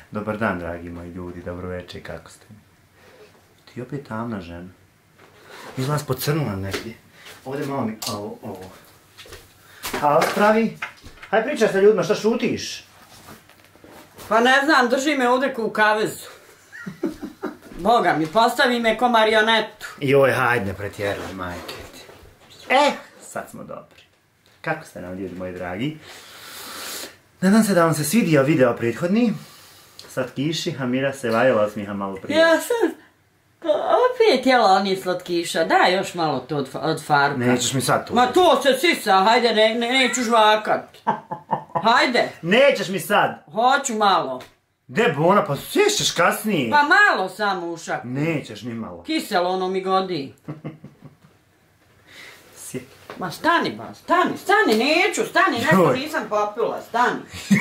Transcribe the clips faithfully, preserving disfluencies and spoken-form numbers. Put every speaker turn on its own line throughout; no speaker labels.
Dobar dan, dragi moji ljudi, dobro večer, kako ste? Ti opet tamna žena. Izgleda se pocrnula negdje. Ovdje malo mi, ovo, ovo. Halo, pravi? Hajde pričaj sa ljudima, šta šutiš?
Pa ne znam, drži me ovdje ko u kavezu. Boga mi, postavi me ko marionetu.
Joj, hajde, ne pretjeruj, majke ti. E, sad smo dobri. Kako ste nam, ljudi moji dragi? Nadam se da vam se svidio video prethodni. Slatkiši, Hamira se vajala osmiha malo prije.
Ja sam opet jela oni slatkiša, daj još malo to od, od farka.
Nećeš mi sad to.
Ma to se sisa, hajde, ne, ne, neću žvakat. Hajde.
Nećeš mi sad.
Hoću malo.
De Bona, pa sješćeš kasnije.
Pa malo samo ušak.
Nećeš ni malo.
Kiselo ono mi godi.
Sje.
Ma stani ba, stani, stani, neću, stani, nešto nisam popila, stani.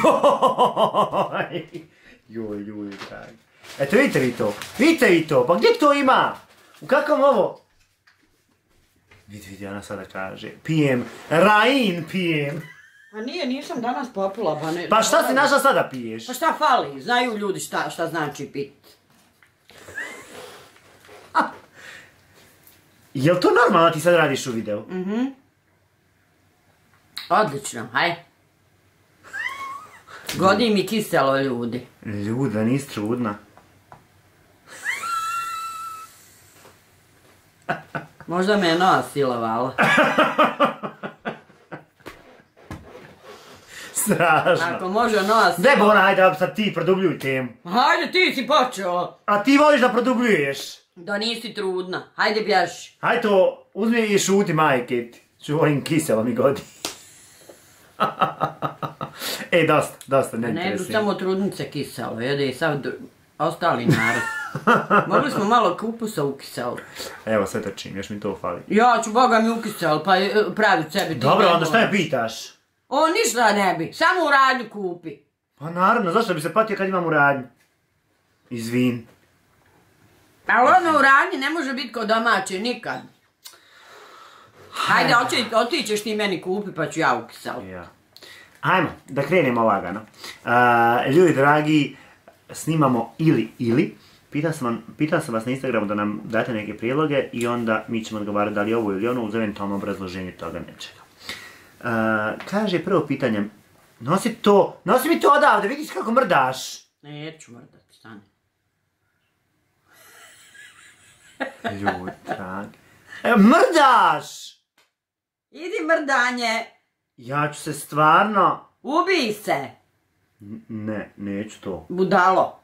Joj, joj, joj, dragi. Eto, vidite vi to, vidite vi to, pa gdje to ima? U kakvom ovo? Vidi, vidi, ona sada kaže, pijem, Rain pijem.
Pa nije, nisam danas popila, pa ne...
Pa šta si našla sada piješ?
Pa šta fali, znaju ljudi šta, šta znači pit.
Jel to normalno ti sad radiš u videu?
Mhm. Odlično, haj. Godi mi kiselo ljudi.
Ljuda, nis trudna.
Možda me je nos silovala.
Strašno.
Ako može nos...
De Bona, hajde, sad ti produbljuj temu.
Hajde, ti si počeo.
A ti voliš da produbljuješ?
Da nisi trudna. Hajde bježi.
Hajde to, uzmi i šuti, majke ti. Čuvojim kiselo mi godi. E, dosta, dosta, ne
Ne idu
interesujem.
samo trudnice kiselo, jede i sad ostali narod. Mogli smo malo kupusa ukiseli.
Evo, sve trčim, još mi to fali.
Ja ću, Boga mi ukisel, pa pravi sebi ti.
Dobro, onda šta me pitaš?
O, ništa ne bi, samo u radnju kupi.
Pa naravno, zašto bi se patio kad imam u radnju? Izvin.
Ali ono u radnji ne može biti kod domaće, nikad. Hajde, otićeš ti meni kupi pa ću ja ukisel.
Ja. Ajmo, da krenemo lagano. Uh, ljudi dragi, snimamo ili ili. Pitao sam, vam, pitao sam vas na Instagramu da nam date neke prijedloge i onda mi ćemo odgovarati da li ovo ili ono uz eventualno obrazloženje toga nečega. Uh, kaže prvo pitanje, nosi to, nosi mi to odavde, vidiš kako mrdaš.
Neću mrdati, stani.
Ljudi dragi. E, mrdaš!
Idi mrdanje.
Ja ću se stvarno...
Ubij se.
Ne, neću to.
Budalo.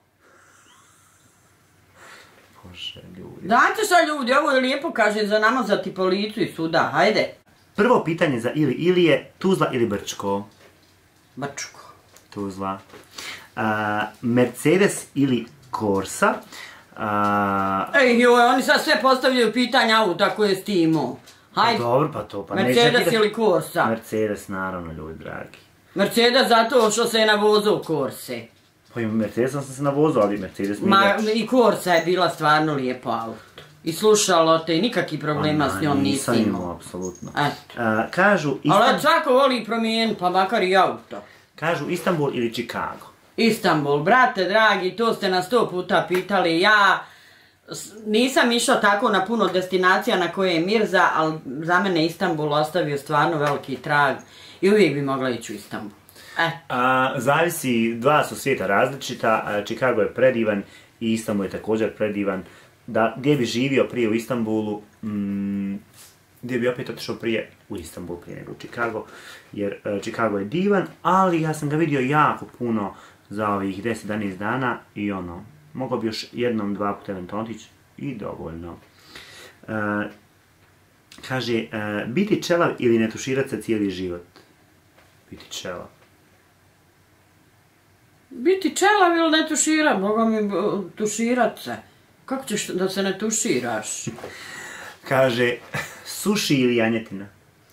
Bože, ljudi.
Dajte sa ljudi, ovo je lijepo kaže za namazati po licu i suda, hajde.
Prvo pitanje za ili ili je Tuzla ili Brčko?
Brčko.
Tuzla. Uh, Mercedes ili Corsa? Uh,
Ej joj, oni sad sve postavljaju pitanja auta koje si ti imao. Hajde.
Pa dobro, pa to, pa
Mercedes
neće...
ili Corsa?
Mercedes, naravno, ljudi dragi.
Mercedes zato što se je navozao u Corse.
Pa i Mercedesom sam se navozao, ali Mercedes mi
Ma,
je lepši.
i Corsa je bila stvarno lijepo auto. I slušalo te i nikakvih problema s njom nisi
Nisam
imao.
imao, apsolutno.
Eto.
Uh, kažu,
Ali
Istan...
svako voli promijeniti, pa makar i auto.
kažu Istanbul ili Chicago?
Istanbul, brate dragi, to ste nas sto puta pitali. Ja nisam išao tako na puno destinacija na koje je Mirza, ali za mene Istanbul ostavio stvarno veliki trag i uvijek bi mogla ići u Istanbul. E.
A, zavisi, dva su svijeta različita, a, Chicago je predivan i Istanbul je također predivan. Da, gdje bi živio prije u Istanbulu, mm, gdje bi opet otišao prije u Istanbul prije nego u Chicago, jer uh, Chicago je divan, ali ja sam ga vidio jako puno za ovih deset do jedanaest dana i ono, mogao bi još jednom, dva puta eventualno otići i dovoljno. Uh, kaže, uh, biti čelav ili ne tuširat se cijeli život? Biti čelav.
Biti čelav ili ne tuširat, Boga mi tuširat se. Kako ćeš da se ne tuširaš?
Kaže, suši ili janjetina?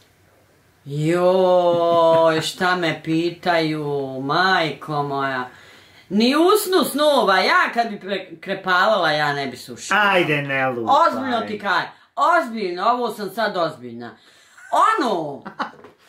Joj, šta me pitaju, majko moja. Ni usnu snova, ja kad bi krepavala, ja ne bi sušila.
Ajde, ne lupaj.
Ozbiljno ti kaj, ozbiljno, ovo sam sad ozbiljna. Ono,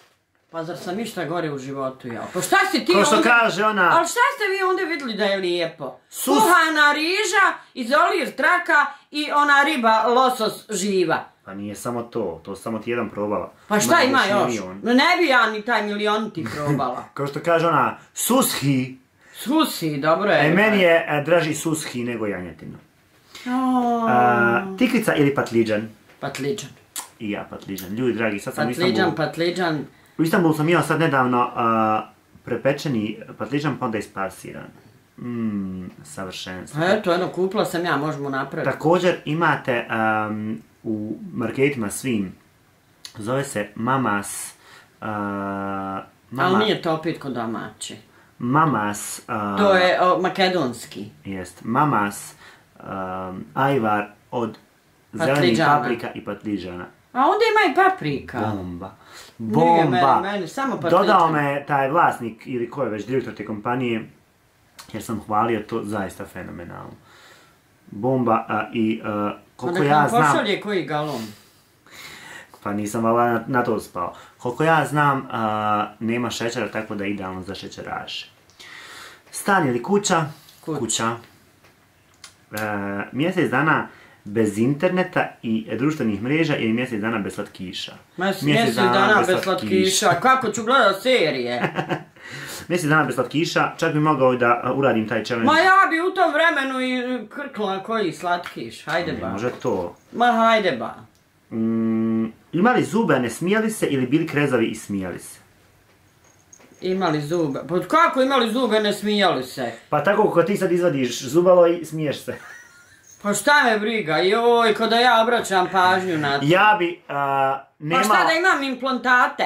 Pa zar sam ništa gore u životu jeo? Pa šta si ti
Ko što
onda...
kaže ona...
Ali šta ste vi onda vidjeli da je lijepo?
Sus...
Kuhana riža, izolir traka i ona riba losos živa.
Pa nije samo to, to samo ti jedan probala.
Pa šta ima još?
Milion.
No ne bi ja ni taj milion ti probala.
Kao što kaže ona, sushi.
Sushi, dobro je.
E, meni je e, draži sushi nego janjetina.
Oh.
A, tikvica ili patliđan?
Patliđan.
I ja patliđan. Ljudi dragi, sad sam u
Patliđan,
Istanbulu.
patliđan.
U Istanbulu sam jeo sad nedavno a, prepečeni patliđan pa onda ispasiran. Mmm, savršenstvo.
Pa eto, jedno, kupila sam ja, možemo napraviti.
Također imate um, u marketima svim, zove se Mamas, uh, mama,
Ali nije to opet kod domaće.
Mamas, uh,
To je o, makedonski.
jest, Mamas, um, ajvar od zelenih
Patliđana.
paprika i patliđana.
A onda ima i paprika.
Bomba.
Nije
Bomba.
meni, meni, samo patliđan.
Dodao me taj vlasnik ili ko je već direktor te kompanije, jer sam hvalio to zaista fenomenalno. Bomba a, i a, koliko ja znam...
Pošalje koji galon.
Pa nisam vala na, na to spao. Koliko ja znam, a, nema šećera, tako da je idealno za šećeraše. Stan ili kuća?
Kuća.
Kuća. E, mjesec dana bez interneta i društvenih mreža ili mjesec dana bez slatkiša?
Mjesec, mjesec dana, dana bez slatkiša. Kako ću gledat serije?
Mjesec dana bez slatkiša, čak bi mogao da uradim taj challenge.
Ma ja bi u tom vremenu i krkla koji slatkiš. Hajde ba.
Ne može to.
Ma hajde ba.
Mm, imali zube, a ne smijali se ili bili krezavi i smijali se?
Imali zube. Pa kako imali zube, ne smijali se?
Pa tako kako ti sad izvadiš zubalo i smiješ se.
Pa šta me briga, joj, kada ja obraćam pažnju na to.
Ja bi a, nemao...
Pa šta da imam implantate?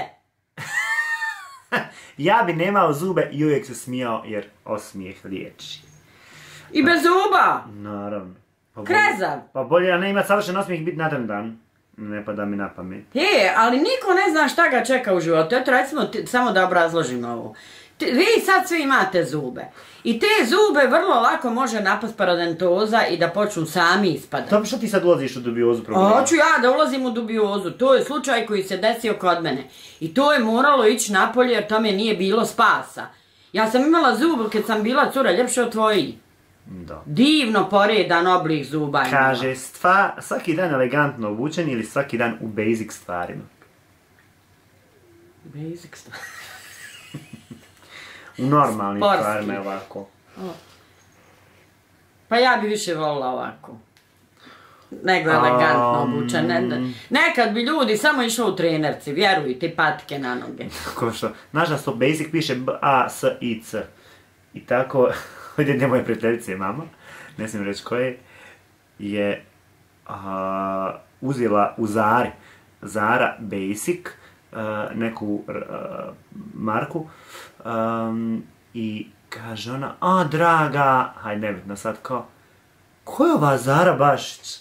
Ja bi nemao zube i uvijek se smijao jer osmijeh liječi.
I bez zuba?
Naravno. Pa bolje,
Krezav?
pa bolje ja ne imat savršen osmijeh i biti nadan dan. Ne pada mi na pamet.
Je, ali niko ne zna šta ga čeka u životu. Eto, recimo, ti, samo da obrazložim ovo. Ti, vi sad svi imate zube. I te zube vrlo lako može napast parodontoza i da počnu sami ispadati.
To što ti sad ulaziš u dubiozu problema?
Hoću ja da ulazim u dubiozu. To je slučaj koji se desio kod mene. I to je moralo ići napolje jer tome nije bilo spasa. Ja sam imala zub kad sam bila cura ljepše od tvojih.
Da.
Divno poredan oblik zuba.
Kaže, stva, svaki dan elegantno obučen ili svaki dan u basic stvarima?
Basic stvar.
U normalnim
Sportski.
stvarima je ovako.
Pa ja bi više volila ovako. Nego elegantno
Um,
obučen. Ne, ne- nekad bi ljudi samo išli u trenerci, vjerujte, patike na noge.
Ko što, znaš da to basic piše B, A, S, I, C. I tako, ovdje gdje moje prijateljice mama, ne smijem reći koje, je a, uzela u Zari, Zara Basic, a, neku a, marku, um, i kaže ona, a draga, hajde nebitno sad kao, ko je ova Zara Bašić?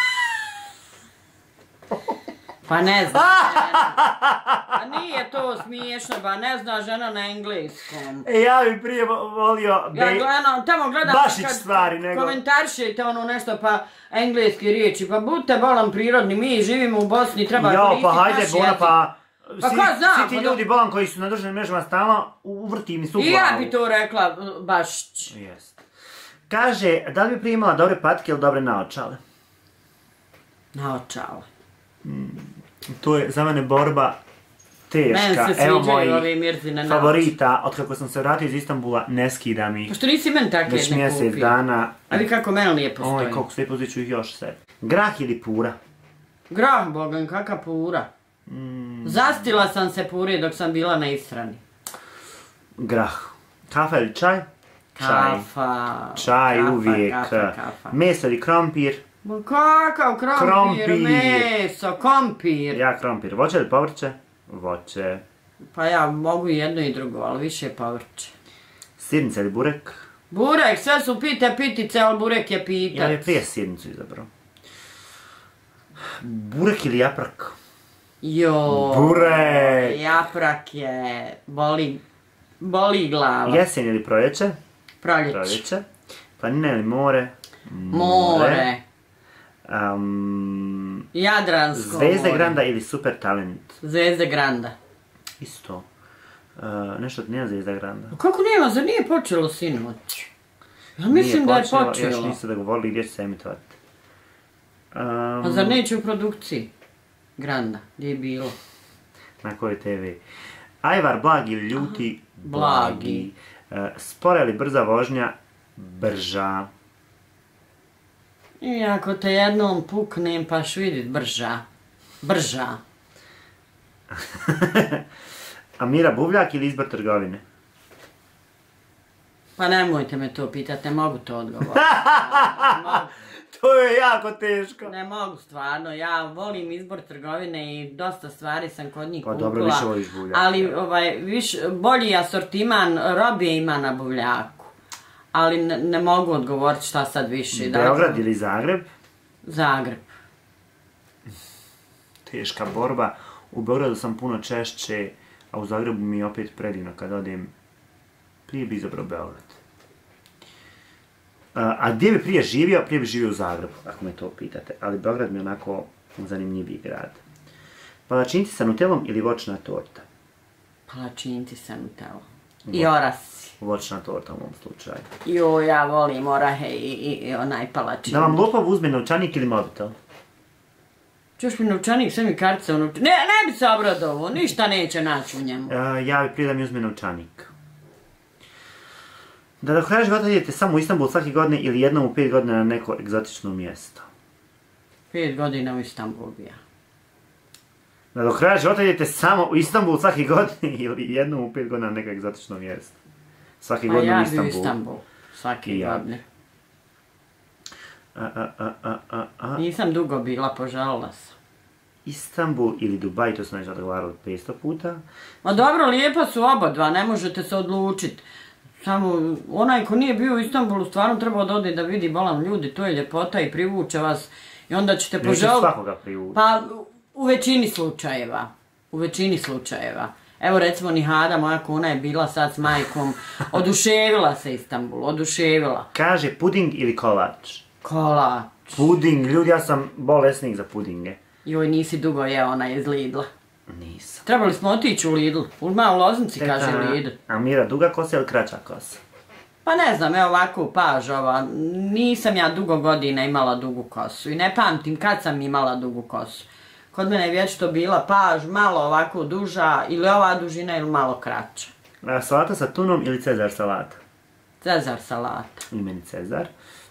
Pa ne znam. Pa nije to smiješno, ba ne zna žena na engleskom.
E, ja bi prije vo- volio...
Ja
Be-
gledam, tamo gledam
Bašić stvari, nego-
komentaršite ono nešto pa engleski riječi, pa budite bolan prirodni, mi živimo u Bosni, treba
Jo,
koristiti
pa hajde,
naš
Bona,
jezik.
pa...
Pa
svi,
ko zna,
svi ti
pa
ljudi
do-
bolan koji su na društvenim mrežama stalno, uvrti mi su u
I ja
glavu.
bi to rekla, Bašić.
Jest. Kaže, da li bi prije imala dobre patike ili dobre naočale?
Naočale.
To je za mene borba teška.
Meni se
Evo
sviđaju
moji
ovi mirzine
favorita, od kako sam se vratio iz Istanbula, ne skidam ih.
Pa što nisi meni takve
Već
jedne
mjesec
kupio?
dana.
A vi kako meni lijepo stoji.
Oj, koliko sve pozit ću ih još sebi. Grah ili pura?
Grah, bogan, kaka pura.
Mm,
Zastila sam se pure dok sam bila na Israni.
grah. Kafa ili čaj? Čaj.
Kafa.
Čaj
kafa,
uvijek.
Kafa, kafa.
Meso ili krompir?
Ma kakav krompir,
Krompir.
meso, kompir.
Ja krompir. Voće ili povrće? Voće.
Pa ja mogu i jedno i drugo, ali više povrće.
Sirnica ili burek?
Burek, sve su pite pitice, ali burek je pitac.
Ja bih prije sirnicu izabrao. Burek ili japrak?
Jo,
Burek.
japrak je, boli, boli glava.
Jesen ili proljeće?
Proljeće.
Proljeće. Planina ili more?
More.
Um,
Jadransko
Zvezde
more.
Granda ili Super Talent?
Zvezde Granda.
Isto. Uh, nešto nema Zvijezda Granda.
Kako nema, zar nije počelo sinoć? Ja mislim da je počelo.
Još nisu da govorili gdje će se emitovati. Um,
Pa zar neće u produkciji? Granda, gdje je bilo?
Na kojoj te ve? Ajvar blagi ili ljuti?
Blagi.
Uh, spora ili brza vožnja? Brža.
I ako te jednom puknem, paš vidit brža. Brža.
Amira Buvljak ili izbor trgovine?
Pa nemojte me to pitat, ne mogu to odgovoriti.
To je jako teško.
Ne mogu stvarno, ja volim izbor trgovine i dosta stvari sam kod njih
pa,
kupila.
Pa dobro, više voliš Buvljak.
Ali ovaj, viš, bolji asortiman robije ima na Buvljaku. Ali ne, ne mogu odgovoriti šta sad više.
Beograd ili Zagreb?
Zagreb.
Teška borba. U Beogradu sam puno češće, a u Zagrebu mi je opet predivno kad odem. Prije bi izabrao Beograd. A, a gdje bi prije živio? Prije bi živio u Zagrebu, ako me to pitate. Ali Beograd mi je onako zanimljiviji grad. Palačinci sa nutelom ili voćna torta?
Palačinci sa nutelom. I orasi.
Voćna torta u mom slučaju.
Jo, ja volim orahe i, i, i onaj palačinci.
Da vam lopov uzme novčanik ili mobitel?
Čuš mi novčanik, sve mi kartice u novčanik. Ne, ne bi se obradovo, ništa neće naći u njemu.
A, ja bi prije da mi uzme novčanik. Da do kraja života idete samo u Istanbul svake godine ili jednom u pet godina na neko egzotično mjesto?
Pet godina u Istanbul bi ja.
Da do kraja života idete samo u Istanbul svake godine ili jednom u pet godina na neko egzotično mjesto? Svake
pa
godine
ja
u Istanbul.
bi u Istanbul svake
ja.
godine.
A, a, a, a, a, a.
Nisam dugo bila, požalila sam.
Istanbul ili Dubaj, to sam nešto odgovarali petsto puta.
Ma dobro, lijepa su oba dva, ne možete se odlučiti. Samo onaj ko nije bio u Istanbulu stvarno trebao da ode da vidi bolam ljudi, to je ljepota i privuče vas. I onda ćete požaliti.
Neće svakoga privući.
Pa u većini slučajeva. U većini slučajeva. Evo recimo Nihada, moja kuna je bila sad s majkom. Oduševila se Istanbul, oduševila.
Kaže puding ili kolač?
Kolač.
Puding, ljudi, ja sam bolesnik za pudinge.
Joj, nisi dugo jeo ona iz Lidla.
Nisam.
Trebali smo otići u Lidl. Ulma u Loznici kaže Lidl.
Amira, duga kosa ili kraća kosa?
Pa ne znam, evo ovako pažova. Nisam ja dugo godina imala dugu kosu. I ne pamtim kad sam imala dugu kosu. Kod mene je vječito bila paž, malo ovako duža, ili ova dužina ili malo kraća.
A, salata sa tunom ili Cezar salata?
Cezar salata.
I meni Cezar.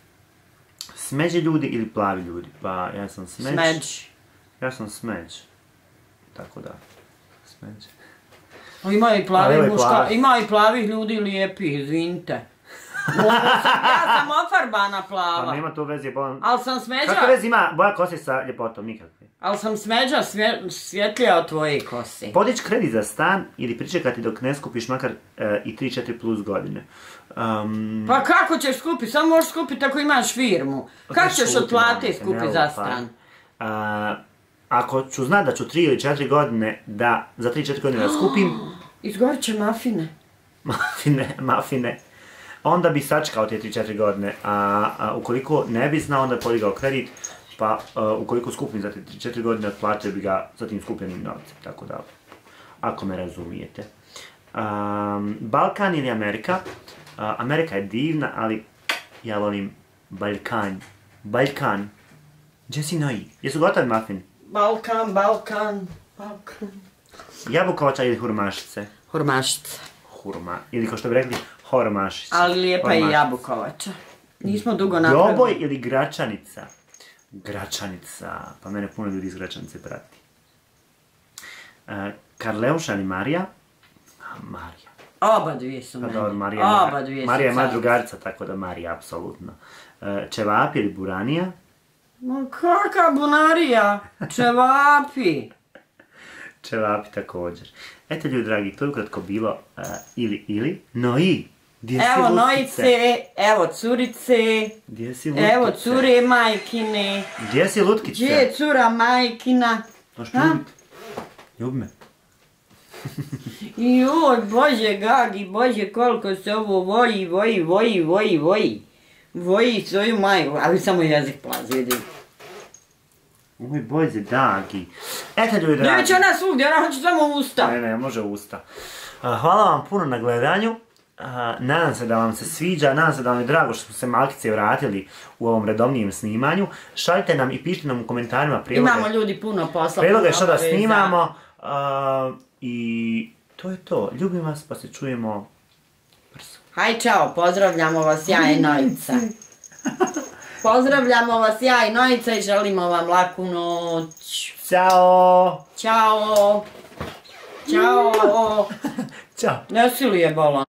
Smeđi ljudi ili plavi ljudi? Pa ja sam smeđ.
Smeđi.
Ja sam smeđ. Tako da, smeđi.
Ima i plavi muška, ima i plavih ljudi lijepi, izvinite. Ja sam ofarbana plava.
Pa nema to veze, bolam...
Ali sam smeđa...
Kakve veze ima boja kose sa ljepotom? Nikakve.
Ali sam smeđa svje, svjetlija od tvoje kose.
Podići kredit za stan ili pričekati dok ne skupiš makar e, i tri četiri plus godine? Um,
pa kako ćeš skupiti? Samo možeš skupiti ako imaš firmu. Kako ćeš od plate skupiti za stan?
A, ako ću znat da ću tri ili četiri godine da, za tri četiri godine da skupim...
Izgorit će mafine.
Mafine, mafine. Onda bi sačekao te tri četiri godine, a, a ukoliko ne bi znao, onda je podigao kredit, pa a, ukoliko skupim za te tri četiri godine, otplatio bi ga sa tim skupljenim novcem, tako da, ako me razumijete. Um, Balkan ili Amerika? Uh, Amerika je divna, ali ja volim Balkan. Balkan. Gdje si noji? Jesu gotovi muffin?
Balkan, Balkan, Balkan.
Jabukovača ili hurmašice?
Hurmašice.
Hurma. Ili kao što bi rekli, hormašice.
Ali lijepa je i jabukovača. Nismo dugo napravili.
Joboj ili Gračanica? Gračanica. Pa mene puno ljudi iz Gračanice prati. Uh, Karleuša ili Marija? A, Marija.
Oba dvije su meni.
Pa dobro, Marija,
Oba dvije su
Marija je moja drugarica, tako da Marija, apsolutno. Uh, Čevapi ili Buranija?
Ma kaka bunarija? Čevapi.
Čevapi također. Eto ljudi dragi, to je ukratko bilo uh, ili ili. No i, gdje si
evo
lutkice?
nojice, evo curice.
Gdje si lutkice?
Evo cure majkine.
Gdje si lutkice?
Gdje je cura majkina?
Možeš ljubit? Ljubi me.
Joj, bože Gagi, bože koliko se ovo voji, voji, voji, voji, voji. Voji svoju majku, ali samo jezik plazi, vidim.
Oj, bože Dagi. Eto ljudi dragi.
Neće ona svugdje, ona hoće samo usta.
Ne, ne, može usta. Hvala vam puno na gledanju. Nadam se da vam se sviđa, nadam se da vam je drago što smo se malkice vratili u ovom redovnijem snimanju. Šaljite nam i pišite nam u komentarima prijedloge.
Imamo ljudi puno posla.
Prijedloge što da snimamo. I to je to. Ljubim vas pa se čujemo brzo.
Haj čao, pozdravljamo vas ja i Nojica. Pozdravljamo vas ja i Nojica i želimo vam laku noć.
Ćao.
Ćao. Ćao.
Ćao.
Ne si li je bolan?